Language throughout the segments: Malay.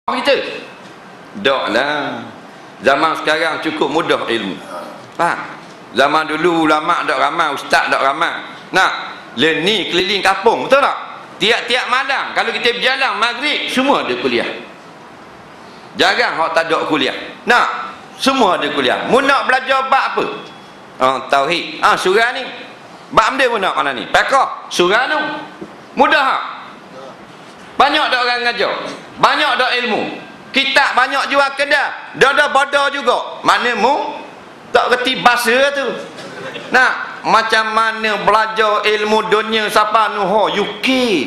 kita. Daklah. Zaman sekarang cukup mudah ilmu. Faham? Zaman dulu ulama dak ramai, ustaz dak ramai. Nak, ni keliling kampung, betul tak? Tiap-tiap malam kalau kita berjalan maghrib semua ada kuliah. Jarang hak tak ada kuliah. Nak, semua ada kuliah. Mu nak belajar bab apa? Tauhid. Surah ni. Bab dia mu nak mana ni? Fiqh. Surah tu. Mudah tak? Banyak dak orang ngajar. Banyak dak ilmu. Kitab banyak jual kedai. Dah bodoh juga. Mana mu tak reti bahasa tu. Nah, macam mana belajar ilmu dunia siapa nu UK.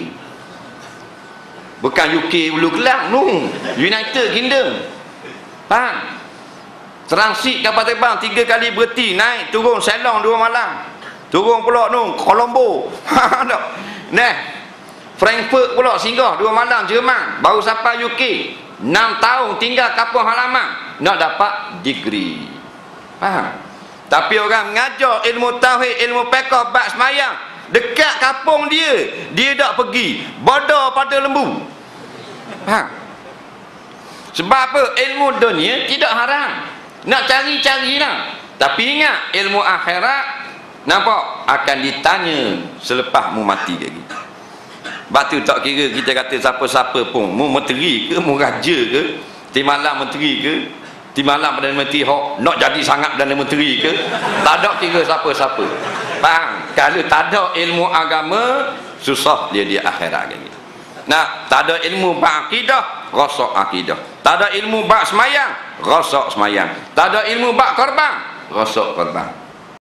Bukan UK Ulu Kelang nu. United Kingdom. Faham? Transit kapal terbang 3 kali berhenti, naik turun Selong 2 malam. Turun pula nu Colombo. Nah, Frankfurt pula singgah 2 malam Jerman, baru sampai UK. 6 tahun tinggal kampung halaman nak dapat degree. Faham? Tapi orang mengajar ilmu tauhid, ilmu fiqh, bab semayang dekat kampung dia tak pergi. Bodoh pada lembu. Faham? Sebab apa? Ilmu dunia tidak haram. Nak cari-carilah. Tapi ingat, ilmu akhirat nampak akan ditanya selepas mu mati lagi. Batu tak kira kita kata siapa-siapa pun, mu menteri ke, mu raja ke, ti malam menteri ke, ti malam Perdana Menteri hok nak jadi sangat Perdana Menteri ke, tak ada kira siapa-siapa. Faham? Kalau tak ada ilmu agama, susah dia di akhirat lagi. Nah, tak ada ilmu bab akidah, rosak akidah. Tak ada ilmu bab semayang, rosak semayang. Tak ada ilmu bab korban, rosak korban.